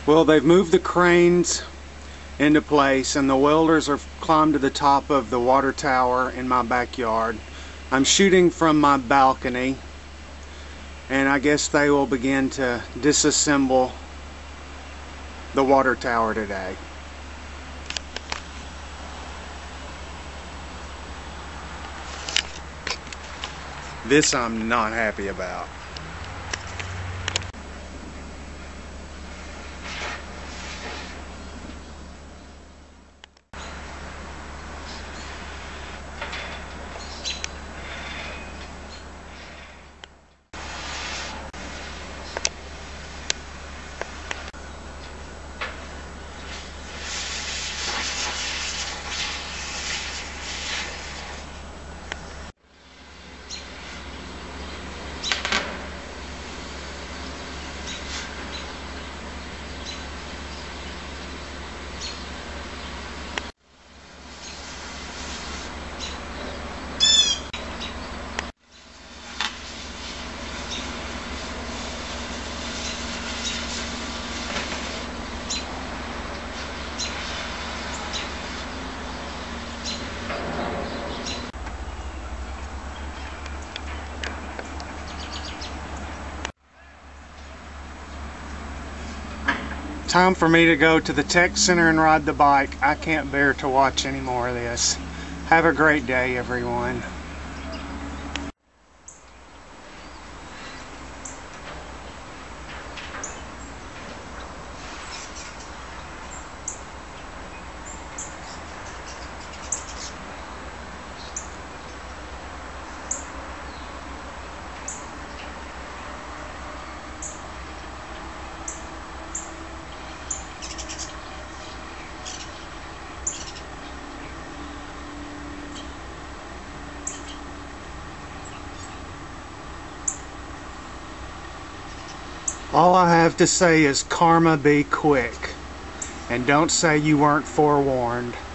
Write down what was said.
Well, they've moved the cranes into place and the welders are climbed to the top of the water tower in my backyard. I'm shooting from my balcony, and I guess they will begin to disassemble the water tower today. This I'm not happy about. Time for me to go to the tech center and ride the bike. I can't bear to watch any more of this. Have a great day, everyone. All I have to say is karma be quick, and don't say you weren't forewarned.